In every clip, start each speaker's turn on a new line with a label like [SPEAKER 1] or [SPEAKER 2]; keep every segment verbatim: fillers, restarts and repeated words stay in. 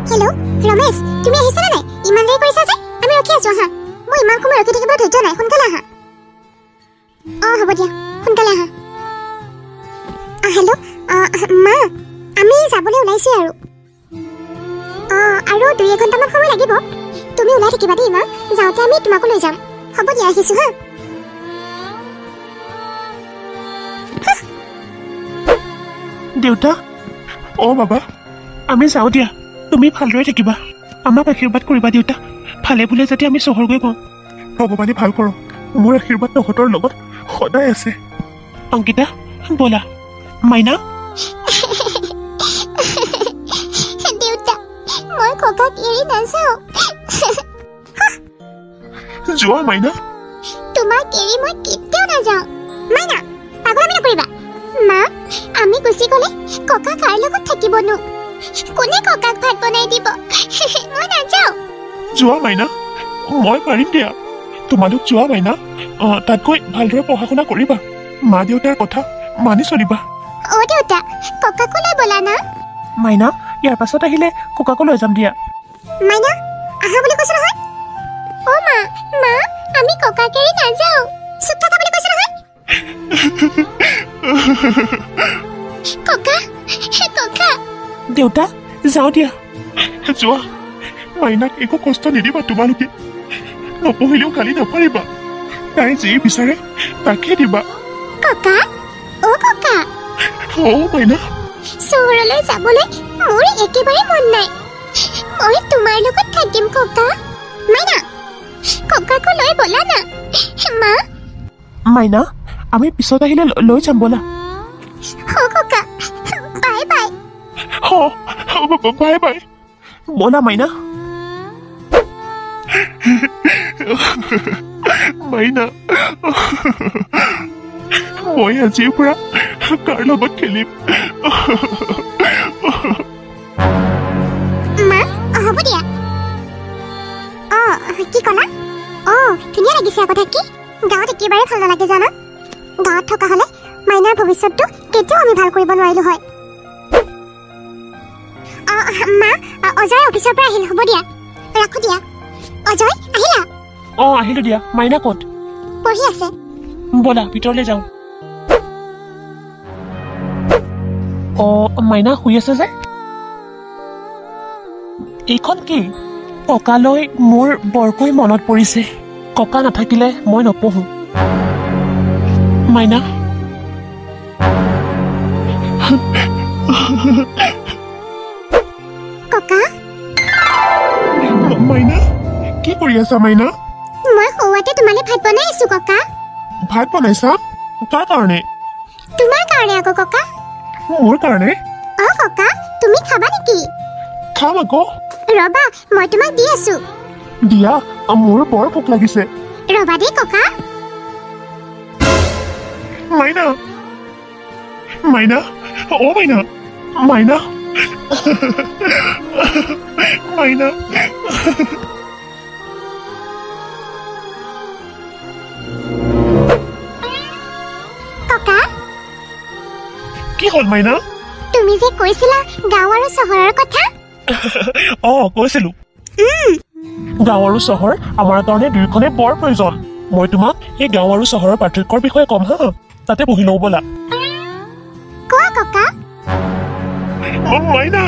[SPEAKER 1] Hello Ramesh তুমি আহিছা না নাই ইমান দেৰি কৰিছা যে আমি ৰখি আছো হা মই ইমান সময় ৰখি থাকিব ধৈৰ্য নাই সোনকালে আহা অ হ'ব দিয়া সোনকালে আহা হেল্ল' মা আমি যাবলৈ ওলাইছো আৰু অ আৰু দুই ঘণ্টামান সময় লাগিব তুমি ওলাই থাকিবা দেই মা যাওঁতে আমি তোমাকো লৈ যাম হ'ব দিয়া আহিছো হা
[SPEAKER 2] দেউতা ও বাবা আমি যাওঁ দিয়া তুমি ভালদৰে থাকিবা আমাক আশীৰ্বাদ কৰিবা দেউতা ভালে ভুলে যাতে আমি চহৰ গৈ পাওঁ ভগৱানে ভাল কৰক মোৰ আশীৰ্বাদ তহঁতৰ লগত সদায় আছে অংকিতা ব'লা মাইনা
[SPEAKER 1] দেউতা মই ককাক এৰি নাযাওঁ
[SPEAKER 2] যোৱা মাইনা
[SPEAKER 1] তোমাক এৰি মই কেতিয়াও নাযাওঁ মাইনা পাগলামি নকৰিবা মা আমি গুচি গ'লে ককা কাৰ লগত থাকিবনো কোনে ককাক ভাত বনাই দিব মই নাযাওঁ
[SPEAKER 2] যোৱা মাইনা মই পাৰিম দিয়া তোমালোক যোৱা মাইনা তাত গৈ ভালদৰে পঢ়া শুনা কৰিবা মা দেউতাৰ কথা মানি চলিবা
[SPEAKER 1] অ দেউতা ককাকো লৈ ব'লা না
[SPEAKER 2] মাইনা ইয়াৰ পাছত আহিলে ককাকো লৈ যাম দিয়া
[SPEAKER 1] মাইনা আহা বুলি কৈছো নহয় অ মা মা আমি ককাক এৰি নাযাওঁ চুপ থাকা বুলি কৈছো নহয় ককা ককা
[SPEAKER 2] দেউতা যাওঁ দিয়া যোৱা মাইনাক একো কষ্ট নিদিবা তোমালোকে নপঢ়িলেও গালি নাপাৰিবা তাই যি বিচাৰে তাকে দিবা
[SPEAKER 1] ককা অ ককা
[SPEAKER 2] অ মাইনা
[SPEAKER 1] চহৰলৈ যাবলৈ মোৰ একেবাৰে মন নাই মই তোমাৰ লগত থাকিম ককা মাইনা ককাকো লৈ ব'লা না মা
[SPEAKER 2] মাইনা আমি পিছত আহিলে লৈ যাম ব'লা
[SPEAKER 1] অ ককা বাই বাই
[SPEAKER 2] অ বাই বাই ব'লা মাইনা মাইনা মই আজিৰ পৰা কাৰ লগত খেলিম
[SPEAKER 1] মা হ'ব দিয়া অ কি ক'লা অ ধুনীয়া লাগিছে আকৌ থাকি গাঁৱত একেবাৰে ভাল নালাগে জানা গাঁৱত থকা হ'লে মাইনাৰ ভৱিষ্যতটো কেতিয়াও আমি ভাল কৰিব নোৱাৰিলো হয় মা অজয় অফিচৰ পৰা আহিল হ'ব দিয়া ৰাখো দিয়া অজয় আহিলা
[SPEAKER 2] অ আহিলো দিয়া মাইনা ক'ত
[SPEAKER 1] পঢ়ি আছে
[SPEAKER 2] ব'লা ভিতৰলৈ যাওঁ অ মাইনা শুই আছে যে এইখন কি ককালৈ মোৰ বৰকৈ মনত পৰিছে ককা নাথাকিলে মই নপঢ়ো মাইনা
[SPEAKER 1] ককা
[SPEAKER 2] মাইনা কি কৰি আছা মাইনা
[SPEAKER 1] মই সৌৱাতে তোমালে ভাত বনাই আছো ককা
[SPEAKER 2] ভাত বনাইছা কাৰ কাৰণে
[SPEAKER 1] তোমাৰ কাৰণে আকৌ ককা
[SPEAKER 2] মোৰ কাৰণে
[SPEAKER 1] অ ককা তুমি খাবা নেকি
[SPEAKER 2] খাম আকৌ
[SPEAKER 1] ৰবা মই তোমাক দি আছো
[SPEAKER 2] দিয়া মোৰ বৰ ভোক লাগিছে
[SPEAKER 1] ৰবা দেই ককা
[SPEAKER 2] মাইনা মাইনা অ মাইনা মাইনা মাইনা
[SPEAKER 1] ককা
[SPEAKER 2] কি হ'ল মাইনা
[SPEAKER 1] তুমি যে কৈছিলা গাঁও আৰু চহৰৰ কথা
[SPEAKER 2] অ কৈছিলো গাঁও আৰু চহৰ আমাৰ কাৰণে দুয়োখনে বৰ প্ৰয়োজন মই তোমাক এই গাঁও আৰু চহৰৰ পাৰ্থক্যৰ বিষয়ে ক'ম হা তাতে বহি লওঁ ব'লা
[SPEAKER 1] কোৱা ককা
[SPEAKER 2] মাইনা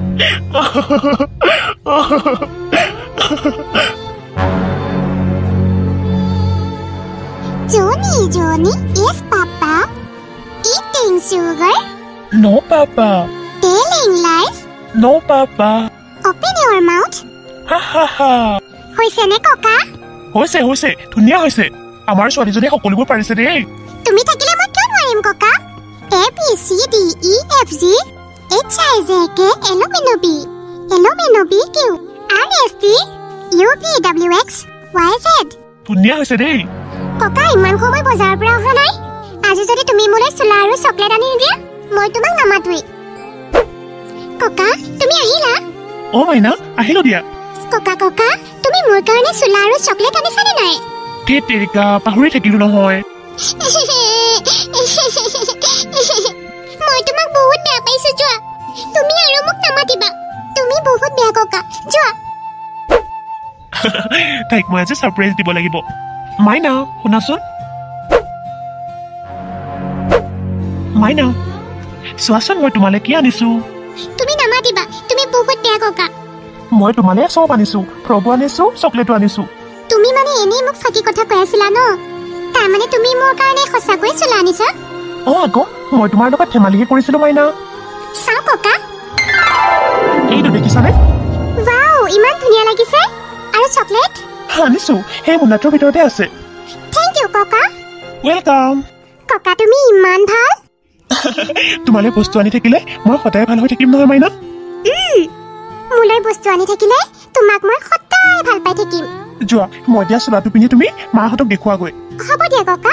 [SPEAKER 1] Johnny, Johnny, is Papa eating sugar?
[SPEAKER 2] No, Papa.
[SPEAKER 1] Telling lies?
[SPEAKER 2] No, Papa.
[SPEAKER 1] Open your mouth.
[SPEAKER 2] Ha ha ha.
[SPEAKER 1] হৈছে নে ককা
[SPEAKER 2] হৈছে হৈছে ধুনীয়া হৈছে আমাৰ ছোৱালীজনীয়ে সকলোবোৰ পাৰিছে দেই
[SPEAKER 1] তুমি থাকিলে মই কিয় নোৱাৰিম ককা A B C D E F G H I J K L M N O' P L M N O' P Q R S T U V W X Y Z
[SPEAKER 2] ধুনীয়া হৈছে দেই
[SPEAKER 1] ককা ইমান সময় বজাৰৰ পৰা অহা নাই আজি যদি তুমি মোলৈ চোলা আৰু চকলেট আনি নিদিয়া মই তোমাক নামাতোৱেই ককা তুমি আহিলা
[SPEAKER 2] অ মাইনা আহিলো দিয়া
[SPEAKER 1] ককা ককা তুমি মোৰ কাৰণে চোলা আৰু চকলেট আনিছানে নাই
[SPEAKER 2] ধেত তেৰিকা পাহৰি থাকিলো নহয়
[SPEAKER 1] মই তোমাক বহুত বেয়া পাইছো যোৱা তুমি আৰু মোক নামাতিবা তুমি বহুত বেয়া ককা
[SPEAKER 2] তাইক মই আজি সাৰপ্ৰাইজ দিব লাগিব মাইনা শুনাচোন মাইনা চোৱাচোন মই তোমালে কি আনিছো
[SPEAKER 1] তুমি নামাতিবা তুমি বহুত বেয়া ককা
[SPEAKER 2] মই তোমালে সব আনিছো ফ্ৰগো আনিছো চকলেটো আনিছো
[SPEAKER 1] তুমি মানে এনেই মোক ফাকি কথা কৈ আছিলা ন তাৰ মানে তুমি মোৰ কাৰণে সঁচাকৈ চলা আনিছা
[SPEAKER 2] অ আকৌ মই তোমাৰ লগত ধেমালিহে কৰিছিলো মাইনা
[SPEAKER 1] চাও ককা
[SPEAKER 2] এইটো দেখিছানে
[SPEAKER 1] ওৱাও ইমান ধুনীয়া লাগিছে আৰু চকলেট
[SPEAKER 2] আনিছো সেই মোনাটোৰ ভিতৰতে আছে
[SPEAKER 1] থেংক ইউ ককা
[SPEAKER 2] ওয়েলকাম
[SPEAKER 1] ককা তুমি ইমান ভাল
[SPEAKER 2] তোমালে বস্তু আনি থাকিলে মই সদায় ভাল হৈ থাকিম নহয় মাইনা
[SPEAKER 1] মোলৈ বস্তু আনি থাকিলে তোমাক মই সদায় ভাল পাই থাকিম
[SPEAKER 2] যোৱা মই দিয়া চোলাটো পিন্ধি তুমি মাহঁতক দেখুৱাগৈ
[SPEAKER 1] হ'ব দিয়া ককা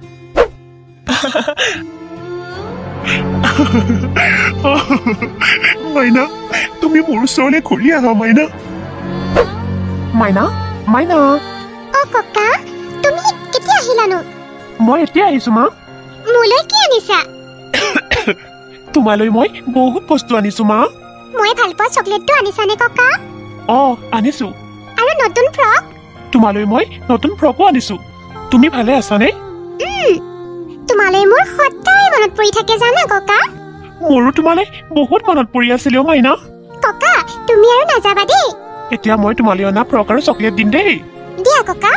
[SPEAKER 2] মাইনা তুমি মোৰ ওচৰলৈ ঘূৰি আহা মাইনা মাইনা মাইনা
[SPEAKER 1] অ ককা তুমি কেতিয়া আহিলানো
[SPEAKER 2] মই এতিয়া আহিছো মা
[SPEAKER 1] মোলৈ কি আনিছা
[SPEAKER 2] তোমালৈ মই বহুত বস্তু আনিছো মা
[SPEAKER 1] মই ভাল পোৱা চকলেটটো আনিছানে ককা
[SPEAKER 2] অ আনিছো
[SPEAKER 1] আৰু নতুন ফ্ৰক
[SPEAKER 2] তোমালৈ মই নতুন ফ্ৰকো আনিছো তুমি ভালে আছানে
[SPEAKER 1] তোমালৈ মোৰ সদায় মনত পৰি থাকে জানা ককা
[SPEAKER 2] মোৰো তোমালৈ বহুত মনত পৰি আছিল অ মাইনা
[SPEAKER 1] ককা তুমি আৰু নাযাবা দেই
[SPEAKER 2] এতিয়া মই তোমালৈ অনা ফ্ৰক আৰু চকলেট দিম দেই
[SPEAKER 1] দিয়া ককা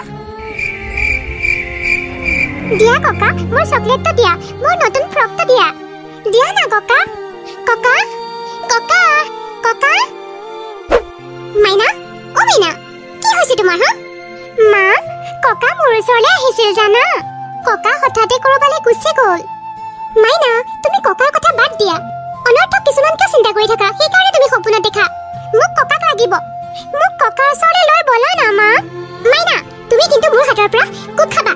[SPEAKER 1] দিয়া ককা মোৰ চকলেটটো দিয়া মোৰ নতুন ফ্ৰকটো দিয়া দিয়া না ককা ককা ককা ককা মাইনা অ মাইনা কি হৈছে তোমাৰ হা মা ককা মোৰ ওচৰলৈ আহিছিল জানা ককা হঠাতে কৰবালৈ গুচি গ'ল মাইনা তুমি ককাৰ কথা বাদ দিয়া অনৰ্থক কিছুমান কিয় চিন্তা কৰি থাকা সেইকাৰণে তুমি সপোনত দেখা মোক ককাক লাগিব মোক ককাৰ ওচৰলৈ লৈ বলা না মা মাইনা তুমি কিন্তু মোৰ হাতৰ পৰা কুট খাবা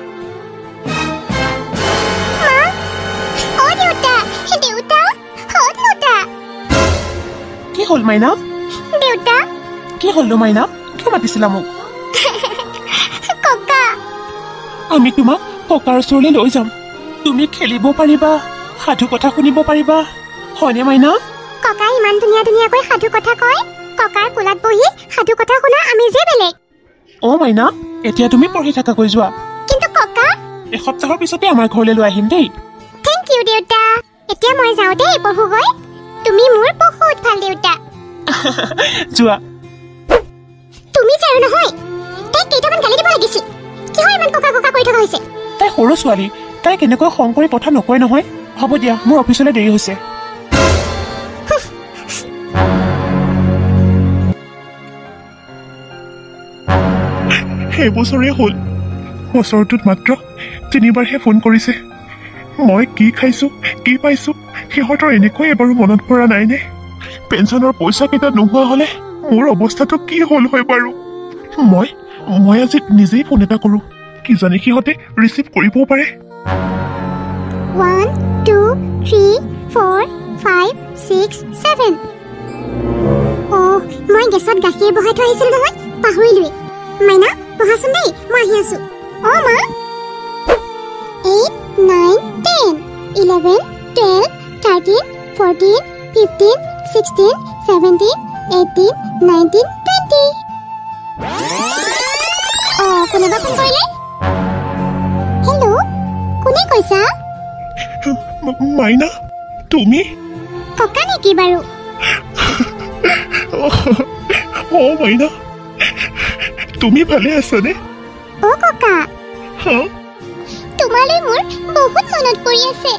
[SPEAKER 1] মা অ দেউতা দেউতা অ দেউতা
[SPEAKER 2] কি হ'ল মাইনা
[SPEAKER 1] দেউতা
[SPEAKER 2] কি হ'ল মাইনা কিয় মাতিছিলা মোক
[SPEAKER 1] ককা
[SPEAKER 2] আমি তোমাক ককাৰ ওচৰলৈ লৈ যাম তুমি খেলিব পাৰিবা সাধু কথা শুনিব পাৰিবা হয়নে মাইনা
[SPEAKER 1] ককা ইমান ধুনীয়া ধুনীয়াকৈ সাধু কথা কয় ককাৰ কোলাত বহি সাধু কথা শুনা আমি যে বেলেগ
[SPEAKER 2] অ মাইনা এতিয়া তুমি পঢ়ি থাকাকৈ যোৱা
[SPEAKER 1] কিন্তু ককা
[SPEAKER 2] এসপ্তাহৰ পিছতে আমাৰ ঘৰলৈ লৈ আহিম দেই
[SPEAKER 1] থেংক ইউ দেউতা এতিয়া মই যাওঁ দেই পঢ়োগৈ তুমি মোৰ বহুত ভাল দেউতা
[SPEAKER 2] যোৱা
[SPEAKER 1] তুমি যাও নহয় তাই কেইটামান গালি দিব লাগিছিল কিয় ইমান ককা ককা কৰি থকা হৈছে
[SPEAKER 2] তাই সৰু ছোৱালী তাই কেনেকৈ খং কৰি কথা নকয় নহয় হ'ব দিয়া মোৰ অফিচলৈ দেৰি হৈছে এবছৰে হ'ল বছৰটোত মাত্ৰ তিনিবাৰহে ফোন কৰিছে মই কি খাইছো কি পাইছো সিহঁতৰ এনেকৈ এবাৰো মনত পৰা নাইনে পেঞ্চনৰ পইচা কেইটা নোহোৱা হলে মোৰ অৱস্থাটো কি হ'ল হয় বাৰু মই মই আজি নিজেই ফোন এটা কৰো কিজানি সিহঁতে ৰিচিভ কৰিবও পাৰে
[SPEAKER 1] one two three four five six seven অ' মই গেছত গাখীৰ বহাই থৈ আহিছিলোঁ নহয় পাহৰিলোৱেই মাইনা বহাচোন দেই মই আহি আছো অ' মা eight nine ten eleven twelve thirteen fourteen fifteen sixteen seventeen eighteen nineteen twenty অ' কোনোবা ফোন কৰিলে হেল্ল' কোনে কৈছা
[SPEAKER 2] মাইনা তুমি
[SPEAKER 1] ককা নেকি বাৰু
[SPEAKER 2] অ মাইনা তুমি ভালে আছানে
[SPEAKER 1] অ' ককা
[SPEAKER 2] হা
[SPEAKER 1] তোমালৈ মোৰ বহুত মনত পৰি আছে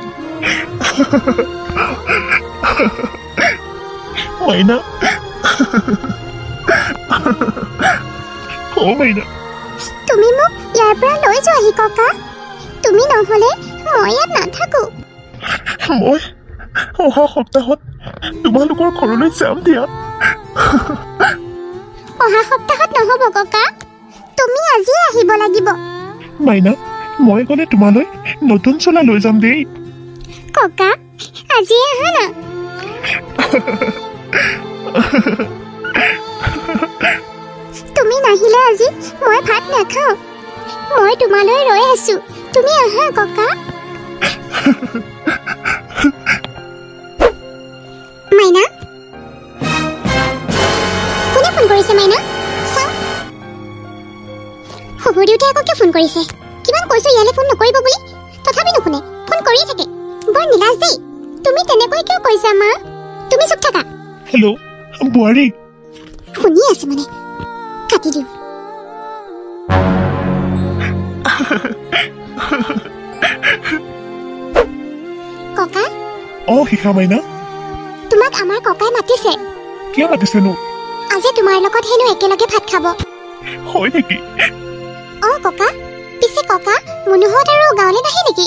[SPEAKER 2] মাইনা অ মাইনা
[SPEAKER 1] তুমি মোক ইয়াৰ পৰা লৈ যোৱাহি ককা তুমি নহ'লে মই ইয়াত নাথাকো
[SPEAKER 2] মই অহা সপ্তাহত তোমালোকৰ ঘৰলৈ যাম দিয়া
[SPEAKER 1] অহা সপ্তাহত নহ'ব ককা তুমি আজি আহিব লাগিব
[SPEAKER 2] মাইনা মই গ'লে তোমালৈ নতুন চোলা লৈ যাম দেই
[SPEAKER 1] ককা আজি আহা না তুমি নাহিলে আজি মই ভাত নাখাওঁ মই তোমালৈ ৰৈ আছো তুমি আহা ককা মাইনা কোনে ফোন কৰিছে মাইনা চাওঁ খবৰ দিওঁতে আকৌ কিয় ফোন কৰিছে কিমান কৈছো ইয়ালে ফোন নকৰিব বুলি তথাপি নুশুনে ফোন কৰিয়ে থাকে বৰ নিলাজ দেই তুমি তেনেকৈ কিয় কৈছা মা তুমি চুপ থাকা
[SPEAKER 2] হেল্ল' বুৱাৰী
[SPEAKER 1] শুনি আছে মানে কাটি দিওঁ ককা
[SPEAKER 2] অ শিখা মাইনা
[SPEAKER 1] তোমাক আমাৰ ককাই মাতিছে
[SPEAKER 2] কিয় মাতিছেনো
[SPEAKER 1] আজি তোমাৰ লগত হেনো একেলগে ভাত খাব
[SPEAKER 2] হয় নেকি
[SPEAKER 1] অ ককা পিছে ককা মনোহত আৰু গাঁৱলৈ নাহে নেকি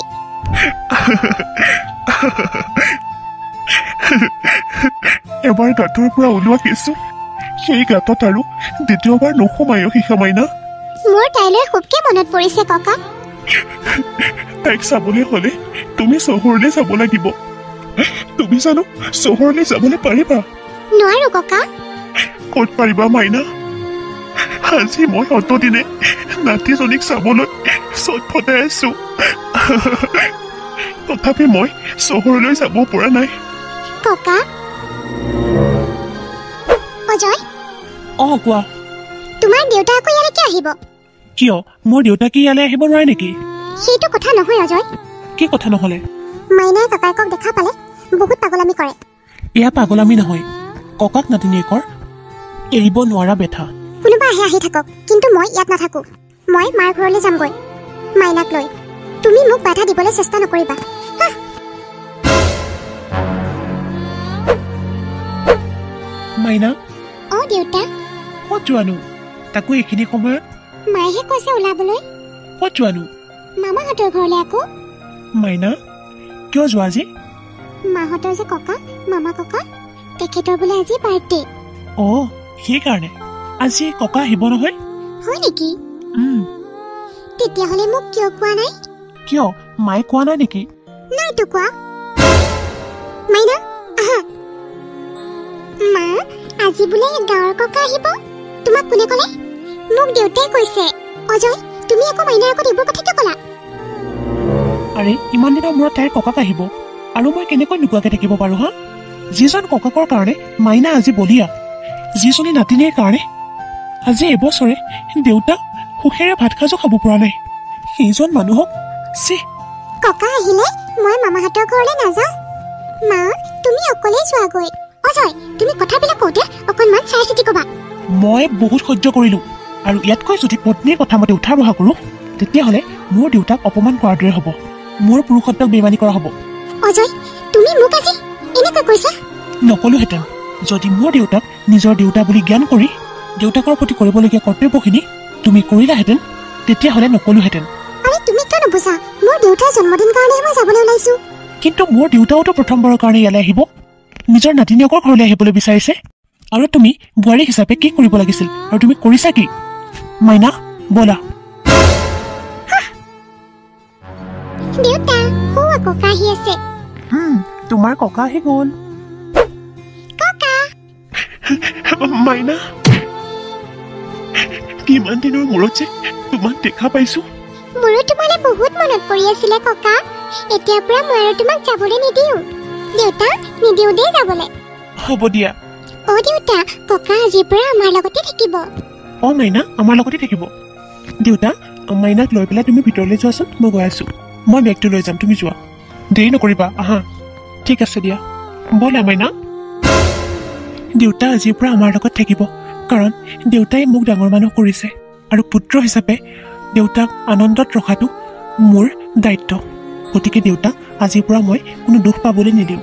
[SPEAKER 2] এবাৰ গাঁতৰ পৰা ওলোৱা কিছু সেই গাঁতত আৰু দ্বিতীয়বাৰ নোসোমায়ো শিখা মাইনা
[SPEAKER 1] মোৰ তাইলৈ খুবকে মনত পৰিছে ককা
[SPEAKER 2] তাইক চাবলৈ হলে তুমি চহৰলৈ যাব লাগিব তুমি জানো চহৰলৈ যাবলৈ পাৰিবা
[SPEAKER 1] নোৱাৰো ককা
[SPEAKER 2] ক'ত পাৰিবা মাইনা আজি মই অতদিনে নাতিজনীক চাবলৈ চট ফটাই আছো তথাপি মই চহৰলৈ যাব পৰা নাই
[SPEAKER 1] ককা অজয়
[SPEAKER 2] অ কোৱা
[SPEAKER 1] তোমাৰ দেউতা আকৌ ইয়ালৈ কিয় আহিব
[SPEAKER 2] কিয় মোৰ দেউতা কি ইয়ালৈ আহিব নোৱাৰে নেকি
[SPEAKER 1] সেইটো কথা নহয় অজয়
[SPEAKER 2] কি কথা নহলে
[SPEAKER 1] মাইনাই ককায়েকক দেখা পালে বহুত পাগলামি কৰে
[SPEAKER 2] এয়া পাগলামি নহয় ককাক নাতিনীয়েকৰ এৰিব নোৱাৰা বেথা
[SPEAKER 1] কোনোবা আহে আহি থাকক কিন্তু মই ইয়াত নাথাকো মই মাৰ ঘৰলৈ যামগৈ মাইনাক লৈ তুমি মোক বাধা দিবলৈ চেষ্টা নকৰিবা
[SPEAKER 2] মাইনা
[SPEAKER 1] অ দেউতা
[SPEAKER 2] ক'ত যোৱানো তাকো এইখিনি সময়ত
[SPEAKER 1] মায়েহে কৈছে ওলাবলৈ
[SPEAKER 2] ক'ত যোৱানো
[SPEAKER 1] মামাহঁতৰ ঘৰলৈ আকৌ
[SPEAKER 2] মাইনা কিয় যোৱা আজি
[SPEAKER 1] মাহঁতৰ যে ককা মামা ককা তেখেতৰ বোলে আজি বাৰ্থডে
[SPEAKER 2] অ সেইকাৰণে আজি ককা আহিব নহয়
[SPEAKER 1] হয় নেকি
[SPEAKER 2] উম
[SPEAKER 1] তেতিয়াহ'লে মোক কিয় কোৱা নাই
[SPEAKER 2] কিয় মায়ে কোৱা নাই নেকি
[SPEAKER 1] নাইতো কোৱা মাইনা আহা মা আজি বোলে গাঁৱৰ ককা আহিব তোমাক কোনে ক'লে মোক দেউতাই কৈছে অজয় তুমি আকৌ মাইনাৰ আগত এইবোৰ কথা কিয় ক'লা
[SPEAKER 2] আৰে ইমান দিনৰ মূৰত তাইৰ ককাক আহিব আৰু মই কেনেকৈ নোকোৱাকৈ থাকিব পাৰো হা যিজন ককাকৰ কাৰণে মাইনা আজি বলিয়া যিজনী নাতিনীৰ কাৰণে আজি এবছৰে দেউতা সুখেৰে ভাত সাজো খাব পৰা নাই সেইজন মানুহক চি
[SPEAKER 1] ককা আহিলে মই মামাহঁতৰ ঘৰলৈ নাযাওঁ মা তুমি অকলেই যোৱাগৈ অজয় তুমি কথাবিলাক কওঁতে অকণমান চাই চিতি ক'বা
[SPEAKER 2] মই বহুত সহ্য কৰিলো আৰু ইয়াতকৈ যদি পত্নীৰ কথা মতে উঠা বহা কৰোঁ তেতিয়াহ'লে মোৰ দেউতাক অপমান কৰাৰ দৰে হ'ব মোৰ পুৰুষত্বক বেমানী কৰা হ'ব
[SPEAKER 1] অজয় তুমি মোক আজি এনেকৈ কৈছা
[SPEAKER 2] নকলোহেঁতেন যদি মোৰ দেউতাক নিজৰ দেউতা বুলি জ্ঞান কৰি দেউতাকৰ প্ৰতি কৰিবলগীয়া কৰ্তব্যখিনি তুমি কৰিলাহেঁতেন তেতিয়াহ'লে নকলোহেঁতেন
[SPEAKER 1] আৰে তুমি কিয় নুবুজা মোৰ দেউতাৰ জন্মদিন কাৰণেহে মই যাবলৈ ওলাইছো
[SPEAKER 2] কিন্তু মোৰ দেউতাওতো প্ৰথমবাৰৰ কাৰণে ইয়ালৈ আহিব নিজৰ নাতিনীয়েকৰ ঘৰলৈ আহিবলৈ বিচাৰিছে আৰু তুমি বোৱাৰী হিচাপে কি কৰিব লাগিছিল আৰু তুমি কৰিছা কি মাইনা ব'লা
[SPEAKER 1] দেউতা হোৱা ককা আহি আছে
[SPEAKER 2] তোমাৰ ককা আহি গ'ল
[SPEAKER 1] ককা
[SPEAKER 2] মাইনা কিমান দিনৰ মূৰত যে তোমাক দেখা পাইছো
[SPEAKER 1] মোৰো তোমালৈ বহুত মনত পৰি আছিলে ককা এতিয়াৰ পৰা মই আৰু তোমাক যাবলৈ নিদিওঁ দেউতা নিদিওঁ দেই যাবলৈ
[SPEAKER 2] হ'ব দিয়া
[SPEAKER 1] অ দেউতা ককা আজিৰ পৰা আমাৰ লগতে থাকিব
[SPEAKER 2] অ মাইনা আমাৰ লগতে থাকিব দেউতা মাইনাক লৈ পেলাই তুমি ভিতৰলৈ যোৱাচোন মই গৈ আছো মই বেগটো লৈ যাম তুমি যোৱা দেৰি নকৰিবা আহা ঠিক আছে দিয়া ব'লা মাইনা দেউতা আজিৰ পৰা আমাৰ লগত থাকিব কাৰণ দেউতাই মোক ডাঙৰ মানুহ কৰিছে আৰু পুত্ৰ হিচাপে দেউতাক আনন্দত ৰখাটো মোৰ দায়িত্ব গতিকে দেউতাক আজিৰ পৰা মই কোনো দুখ পাবলৈ নিদিওঁ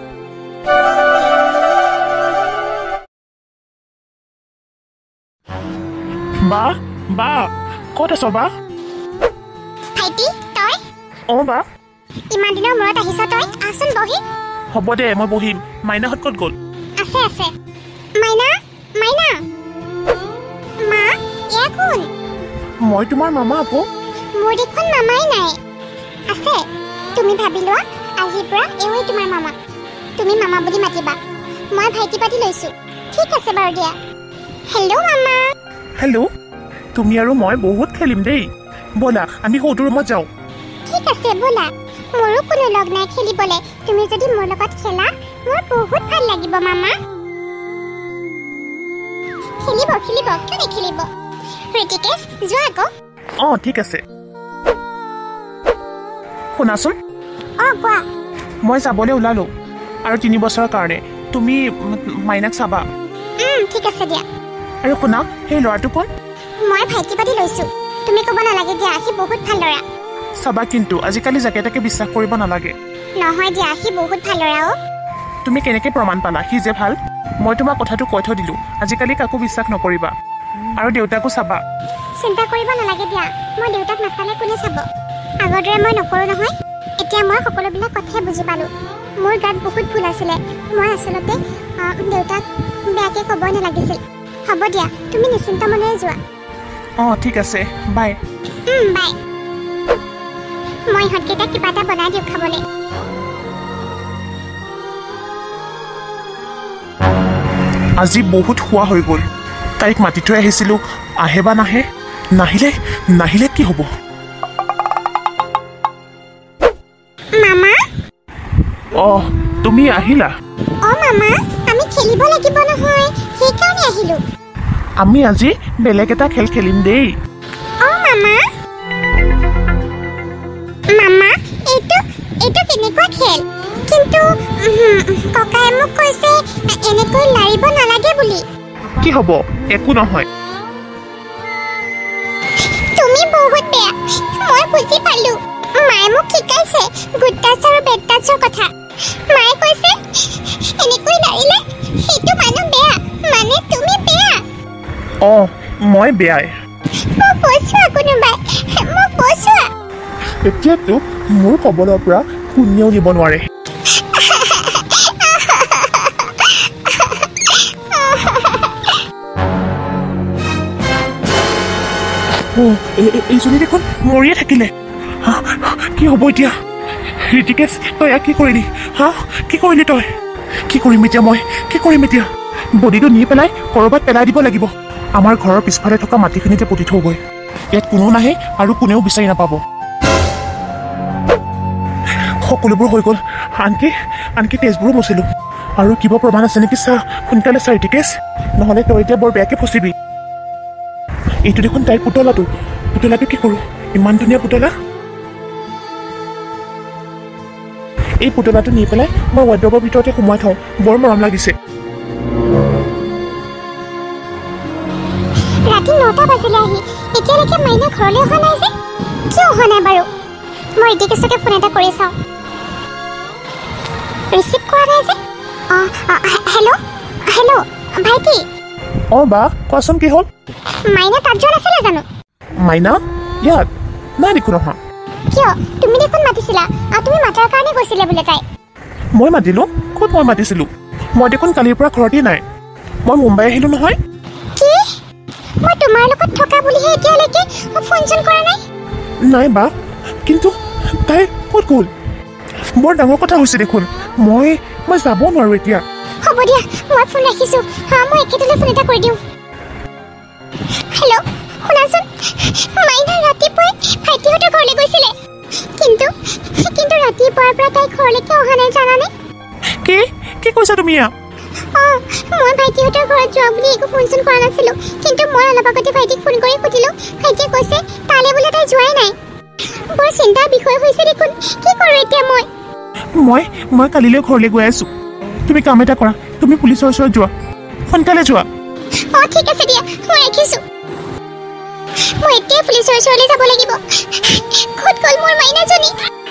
[SPEAKER 2] বা বা ক'ত আছ বা
[SPEAKER 1] ভাইটি তই
[SPEAKER 2] অ বা
[SPEAKER 1] ইমান দিনৰ মূৰত আহিছ তই আচোন বহি
[SPEAKER 2] হ'ব দে মই বহিম মাইনাহঁত ক'ত গ'ল
[SPEAKER 1] আছে আছে মাইনা মাইনা মা এয়া কোন
[SPEAKER 2] মই তোমাৰ মামা আকৌ
[SPEAKER 1] মোৰ দেখোন মামাই নাই আছে তুমি ভাবি লোৱা আজিৰ পৰা এওঁৱেই তোমাৰ মামা তুমি মামা বুলি মাতিবা মই ভাইটি পাতি লৈছো ঠিক আছে বাৰু দিয়া হেল্ল' মামা
[SPEAKER 2] হেল্ল' তুমি আৰু মই বহুত খেলিম দেই ব'লা আমি সৌটো ৰুমত যাওঁ
[SPEAKER 1] ঠিক আছে ব'লা মোৰো কোনো লগ নাই খেলিবলৈ তুমি যদি মোৰ লগত খেলা মোৰ বহুত ভাল লাগিব মামা খেলিব খেলিব কিয় নেখেলিব ঋতিকেশ যোৱা আকৌ
[SPEAKER 2] অঁ ঠিক আছে শুনাচোন
[SPEAKER 1] অ কোৱা
[SPEAKER 2] মই যাবলৈ ওলালোঁ আৰু তিনি বছৰৰ কাৰণে তুমি মাইনাক চাবা
[SPEAKER 1] উম ঠিক আছে দিয়া
[SPEAKER 2] আৰু শুনা সেই ল'ৰাটো কোন
[SPEAKER 1] মই ভাইটি পাতি লৈছো তুমি ক'ব নালাগে দিয়া সি বহুত ভাল ল'ৰা
[SPEAKER 2] চাবা কিন্তু আজিকালি যাকে তাকে বিশ্বাস কৰিব নালাগে
[SPEAKER 1] নহয় দিয়া সি বহুত ভাল ল'ৰা অ
[SPEAKER 2] তুমি কেনেকৈ প্ৰমাণ পালা সি যে ভাল মই তোমাক কথাটো কৈ থৈ দিলোঁ আজিকালি কাকো বিশ্বাস নকৰিবা আৰু দেউতাকো চাবা
[SPEAKER 1] চিন্তা কৰিব নালাগে দিয়া মই দেউতাক নাচালে কোনে চাব আগৰ দৰে মই নকৰোঁ নহয় এতিয়া মই সকলোবিলাক কথাই বুজি পালোঁ মোৰ গাত বহুত ভুল আছিলে মই আচলতে দেউতাক বেয়াকৈ ক'বই নালাগিছিল হ'ব দিয়া তুমি নিশ্চিন্ত মনেৰে যোৱা
[SPEAKER 2] অঁ ঠিক আছে বাই
[SPEAKER 1] বাই মই ইহঁতকেইটাক কিবা এটা বনাই দিওঁ খাবলৈ
[SPEAKER 2] আজি বহুত শোৱা হৈ গ'ল তাইক মাতি থৈ আহিছিলোঁ আহে বা নাহে নাহিলে নাহিলে কি হ'ব
[SPEAKER 1] মামা
[SPEAKER 2] অঁ তুমি আহিলা
[SPEAKER 1] অঁ মামা আমি খেলিব লাগিব নহয় সেইকাৰণে আহিলোঁ
[SPEAKER 2] আমি আজি বেলেগ এটা খেল খেলিম দেই
[SPEAKER 1] অঁ মামা মামা এইটো এইটো কেনেকুৱা খেল কিন্তু ককাই মোক কৈছে এনেকৈ লাৰিব নালাগে বুলি
[SPEAKER 2] কি হ'ব একো নহয়
[SPEAKER 1] তুমি বহুত বেয়া মই বুজি পালোঁ মায়ে মোক শিকাইছে গুড টাচ আৰু বেড টাচৰ কথা মায়ে কৈছে এনেকৈ লাৰিলে সেইটো মানুহ বেয়া মানে তুমি বেয়া
[SPEAKER 2] অঁ মই বেয়াই
[SPEAKER 1] মোক বচোৱা কোনোবাই মোক বচোৱা
[SPEAKER 2] এতিয়াতো মোৰ কবলৰ পৰা কোনেও নিব নোৱাৰে এইজনী দেখোন মৰিয়ে থাকিলে কি হ'ব এতিয়া ঋতিকেশ তই ইয়াক কি কৰিলি হা কি কৰিলি তই কি কৰিম এতিয়া মই কি কৰিম এতিয়া বডিটো নি পেলাই ক'ৰবাত পেলাই দিব লাগিব আমাৰ ঘৰৰ পিছফালে থকা মাটিখিনিতে পুতি থওঁগৈ ইয়াত কোনো নাহে আৰু কোনেও বিচাৰি নাপাব সকলোবোৰ হৈ গ'ল আনকি আনকি তেজবোৰো মচিলোঁ আৰু কিবা প্ৰমাণ আছে নেকি চা সোনকালে চা ঋতিকেশ নহ'লে তই এতিয়া বৰ বেয়াকৈ ফচিবি এইটো দেখোন তাইৰ পুতলাটো পুতলাটো কি কৰোঁ ইমান ধুনীয়া পুতলা এই পুতলাটো নি পেলাই মই ৱাৰ্ড্ৰবৰ ভিতৰতে সোমাই থওঁ বৰ মৰম লাগিছে
[SPEAKER 1] ৰাতি নটা বাজিলে আহি এতিয়ালৈকে মাইনা ঘৰলৈ অহা নাই যে কিয় অহা নাই বাৰু মই ঋতিকেশকে ফোন এটা কৰি চাওঁ ৰিচিভ কৰা নাই যে অঁ হেল্ল' হেল্ল' ভাইটি
[SPEAKER 2] অঁ বা কোৱাচোন কি হ'ল
[SPEAKER 1] মাইনা তাত যোৱা নাছিলে জানো
[SPEAKER 2] মাইনা ইয়াত নাই দেখোন অহা
[SPEAKER 1] কিয় তুমি দেখোন মাতিছিলা আৰু তুমি মাতাৰ কাৰণে গৈছিলে বোলে তাই
[SPEAKER 2] মই মাতিলোঁ ক'ত মই মাতিছিলোঁ মই দেখোন কালিৰ পৰা ঘৰতেই নাই মই মুম্বাই আহিলোঁ নহয়
[SPEAKER 1] কি মই তোমাৰ লগত থকা বুলিহে এতিয়ালৈকে ফোন চোন কৰা নাই
[SPEAKER 2] নাই বা কিন্তু তাই ক'ত গ'ল বৰ ডাঙৰ কথা হৈছে দেখোন মই মই যাব নোৱাৰোঁ এতিয়া
[SPEAKER 1] হ'ব দিয়া মই ফোন ৰাখিছোঁ হা মই একেদৰে ফোন এটা কৰি দিওঁ হেল্ল' শুনাচোন মাইনা ৰাতিপুৱাই ভাইটিহঁতৰ ঘৰলৈ গৈছিলে কিন্তু কিন্তু ৰাতিপুৱাৰ পৰা তাই ঘৰলৈকে অহা নাই জানানে
[SPEAKER 2] কি কি কৈছা তুমি ইয়াত
[SPEAKER 1] অঁ মই ভাইটিহঁতৰ ঘৰত যোৱা বুলি একো ফোন চোন কৰা নাছিলোঁ কিন্তু মই অলপ আগতে ভাইটিক ফোন কৰি সুধিলোঁ ভাইটিয়ে কৈছে তালৈ বোলে তাই যোৱাই নাই বৰ চিন্তাৰ বিষয় হৈছে দেখোন কি কৰোঁ এতিয়া মই
[SPEAKER 2] মই মই কালিলৈ ঘৰলৈ গৈ আছোঁ তুমি কাম এটা কৰা তুমি পুলিচৰ ওচৰত যোৱা সোনকালে যোৱা
[SPEAKER 1] অঁ ঠিক আছে দিয়া মই ৰাখিছোঁ মই এতিয়াই পুলিচৰ ওচৰলৈ যাব লাগিব ক'ত গ'ল মোৰ মাইনাজনী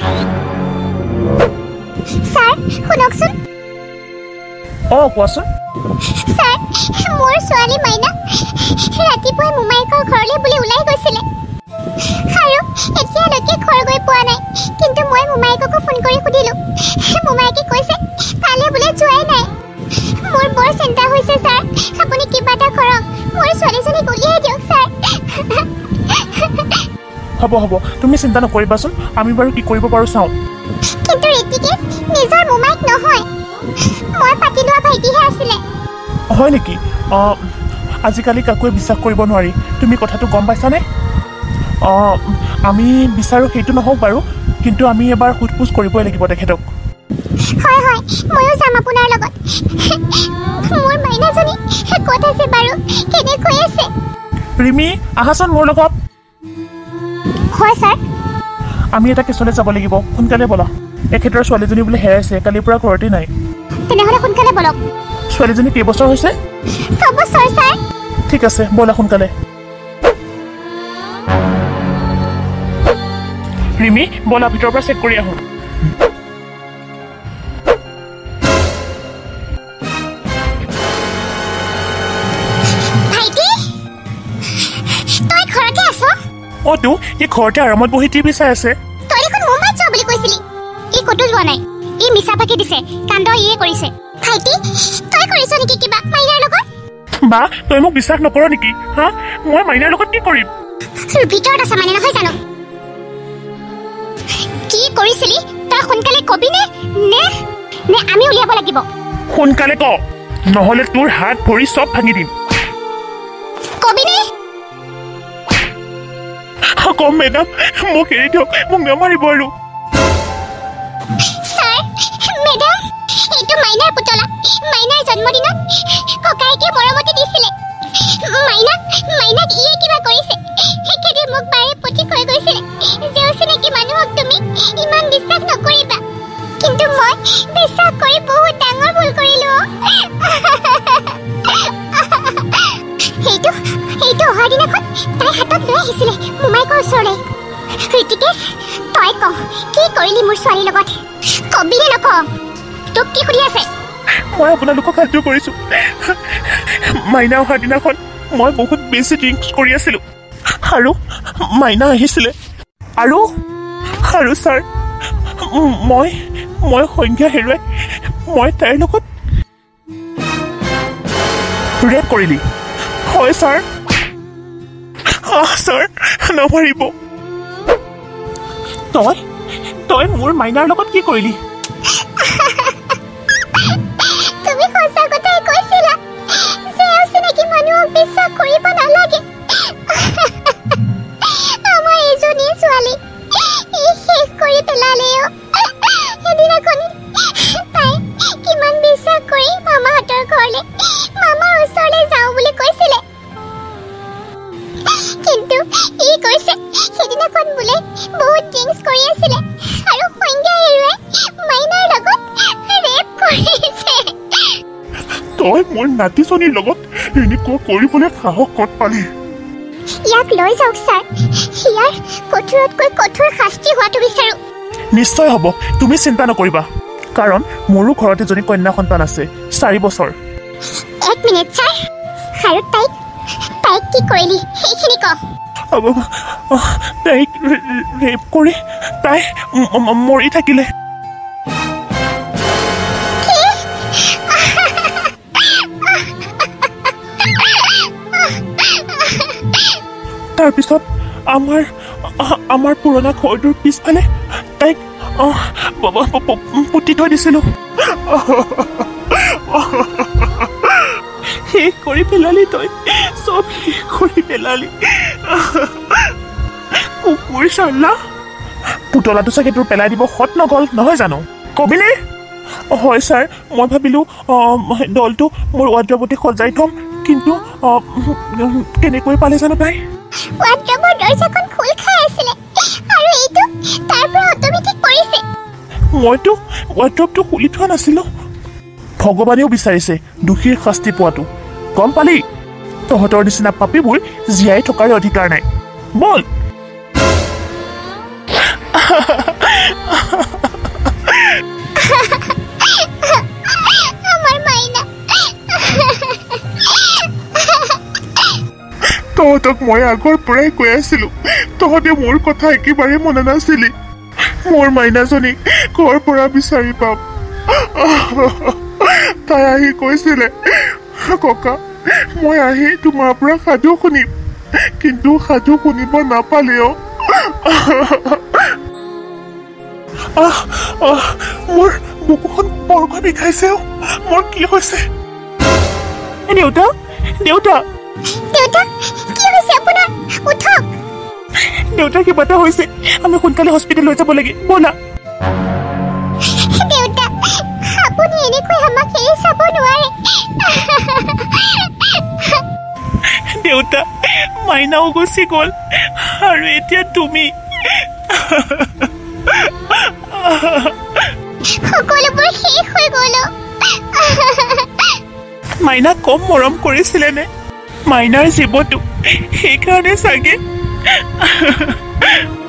[SPEAKER 1] ছাৰ শুনকচোন
[SPEAKER 2] অঁ কোৱাচোন
[SPEAKER 1] ছাৰ মোৰ ছোৱালী মাইনা ৰাতিপুৱাই মোমায়েকৰ ঘৰলৈ বুলি ওলাই গৈছিলে আৰু এতিয়ালৈকে ঘৰ গৈ পোৱা নাই কিন্তু মই মোমায়েককো ফোন কৰি সুধিলোঁ মোমায়েকে কৈছে কালি বোলে যোৱাই নাই মোৰ বৰ চিন্তা হৈছে ছাৰ আপুনি কিবা এটা কৰক মোৰ ছোৱালীজনীক উলিয়াই দিয়ক ছাৰ
[SPEAKER 2] হ'ব হ'ব তুমি চিন্তা নকৰিবাচোন আমি বাৰু কি কৰিব পাৰোঁ চাওঁ
[SPEAKER 1] কিন্তু ঋতিকেশ নিজৰ মোমায়েক নহয় মই পাতি লোৱা ভাইটিহে আছিলে
[SPEAKER 2] হয় নেকি অঁ আজিকালি কাকোৱে বিশ্বাস কৰিব নোৱাৰি তুমি কথাটো গম পাইছানে অঁ আমি বিচাৰোঁ সেইটো নহওক বাৰু কিন্তু আমি এবাৰ সোধ পোছ কৰিবই লাগিব তেখেতক
[SPEAKER 1] হয় হয় ময়ো যাম আপোনাৰ লগত মোৰ মাইনাজনী ক'ত আছে বাৰু কেনেকৈ আছে
[SPEAKER 2] ৰিমি আহাচোন মোৰ লগত
[SPEAKER 1] হয় ছাৰ
[SPEAKER 2] আমি এটা কেছলৈ যাব লাগিব সোনকালে বলা এখেতৰ ছোৱালীজনী বোলে হেৰাইছে কালিৰ পৰা ঘৰতে নাই
[SPEAKER 1] তেনেহ'লে সোনকালে বলক
[SPEAKER 2] ছোৱালীজনী কেইবছৰ হৈছে
[SPEAKER 1] ছয় বছৰ ছাৰ
[SPEAKER 2] ঠিক আছে বলা সোনকালে ৰিমি বলা ভিতৰৰ পৰা চেক কৰি আহোঁ অ তো এই ঘৰতে আৰামত বহি টিভি চাই আছে
[SPEAKER 1] তই দেখোন মোবাইল চোৱা বুলি কৈছিলি এই ক'তো যোৱা নাই এই মিছা ফাকি দিছে কাণ্ড ইয়ে কৰিছে ভাইটি তই কৰিছ নেকি কিবা মাইনাৰ লগত
[SPEAKER 2] বা তই মোক বিশ্বাস নকৰ নেকি হা মই মাইনাৰ লগত কি কৰিম
[SPEAKER 1] ভিতৰত আছে মানে নহয় জানো কি কৰিছিলি তই সোনকালে কবি নে নে নে আমি উলিয়াব লাগিব
[SPEAKER 2] সোনকালে ক নহ'লে তোৰ হাত ভৰি চব ভাঙি দিম
[SPEAKER 1] কবি নে
[SPEAKER 2] কম মেডাম মোক এৰি দিয়ক মোক নামাৰিব আৰু
[SPEAKER 1] ছাৰ মেডাম এইটো মাইনাৰ পুতলা মাইনাৰ জন্মদিনত ককাইকে মৰমতে দিছিলে মাইনাক মাইনাক ইয়ে কিবা কৰিছে সেইকেইদিন মোক বাৰে পতি কৈ গৈছিলে যে অচিনাকি মানুহক তুমি ইমান বিশ্বাস নকৰিবা কিন্তু মই বিশ্বাস কৰি বহুত ডাঙৰ ভুল কৰিলো সেইটো সেইটো অহাৰ দিনাখন তাই হাতত লৈ আহিছিলে মোমাইকৰ ওচৰলৈ ঋতিকেশ তই ক কি কৰিলি মোৰ ছোৱালীৰ লগত কবি নে নক তোক কি সুধি আছে
[SPEAKER 2] মই আপোনালোকক সাহায্য কৰিছোঁ মাইনা অহাৰ দিনাখন মই বহুত বেছি ড্ৰিংকছ কৰি আছিলোঁ আৰু মাইনা আহিছিলে আৰু আৰু ছাৰ মই মই সংজ্ঞা হেৰুৱাই মই তাইৰ লগত ৰেপ কৰিলি হয় ছাৰ আহ ছাৰ নামাৰিব তই তই মোৰ মাইনাৰ লগত কি কৰিলি
[SPEAKER 1] তুমি সঁচা কথাই কৈছিলা যে অচিনাকি মানুহক বিশ্বাস কৰিব নালাগে আমাৰ এজনী ছোৱালী শেষ কৰি পেলালে এদিনাখন তাই কিমান বিশ্বাস কৰি মামাহঁতৰ ঘৰলৈ মামাৰ ওচৰলৈ যাওঁ বুলি কৈছিলে কিন্তু ই কৈছে সেইদিনাখন বোলে বহুত ড্ৰিংকছ কৰি আছিলে আৰু সংজ্ঞা হেৰুৱাই মাইনাৰ লগত ৰেপ কৰিছে
[SPEAKER 2] তই মোৰ নাতিজনীৰ লগত এনেকুৱা কৰিবলৈ সাহস ক'ত পালি
[SPEAKER 1] ইয়াক লৈ যাওক ছাৰ ইয়াৰ কঠোৰতকৈ কঠোৰ শাস্তি হোৱাটো বিচাৰো
[SPEAKER 2] নিশ্চয় হ'ব তুমি চিন্তা নকৰিবা কাৰণ মোৰো ঘৰত এজনী কন্যা সন্তান আছে চাৰি বছৰ
[SPEAKER 1] এক মিনিট ছাৰ আৰু তাইক তাইক কি কৰিলি সেইখিনি ক
[SPEAKER 2] তাইক ৰেপ কৰি তাই মৰি থাকিলে তাৰপিছত আমাৰ আমাৰ পুৰণা ঘৰটোৰ পিছফালে তাইক পুতি থৈ দিছিলোঁ শেষ কৰি পেলালি তই চব শেষ কৰি পেলালি কুকুৰ চাল্লা পুতলাটো চাগে তোৰ পেলাই দিব সৎ নগ'ল নহয় জানো কবিনে হয় ছাৰ মই ভাবিলোঁ দলটো মোৰ ৱাৰ্ড্ৰবতে সজাই থ'ম কিন্তু কেনেকৈ পালে জানো তাই
[SPEAKER 1] ৱাৰ্ড্ৰবৰ দৰ্জাখন খোল খাই আছিলে আৰু এইটো তাৰ পৰা অট'মেটিক পৰিছে
[SPEAKER 2] মইতো ৱাৰ্ড্ৰবটো খুলি থোৱা নাছিলোঁ ভগৱানেও বিচাৰিছে দোষীৰ শাস্তি পোৱাটো গম পালি তহঁতৰ নিচিনা পাপীবোৰ জীয়াই থকাৰ অধিকাৰ নাই বল
[SPEAKER 1] আমাৰ মাইনা
[SPEAKER 2] তহঁতক মই আগৰ পৰাই কৈ আছিলোঁ তহঁতে মোৰ কথা একেবাৰে মনা নাছিলি মোৰ মাইনাজনীক ঘৰৰ পৰা বিচাৰি পাম তাই আহি কৈছিলে ককা মই আহি তোমাৰ পৰা সাধু শুনিম কিন্তু সাধু শুনিব নাপালেও মোৰ বুকুখন বৰকৈ বিষাইছে মোৰ কি হৈছে দেউতা দেউতা
[SPEAKER 1] দেউতা কি হৈছে আপোনাৰ উঠক
[SPEAKER 2] দেউতা কিবা এটা হৈছে আমি সোনকালে হস্পিটেল লৈ যাব লাগে ব'লা
[SPEAKER 1] দেউতা আপুনি এনেকৈ আমাক এৰি চাব নোৱাৰে
[SPEAKER 2] দেউতা মাইনাও গুচি গ'ল আৰু এতিয়া তুমি
[SPEAKER 1] সকলোবোৰ শেষ হৈ গ'ল
[SPEAKER 2] মাইনা কম মৰম কৰিছিলে নে মাইনাৰ জীৱটো সেইকাৰণে চাগে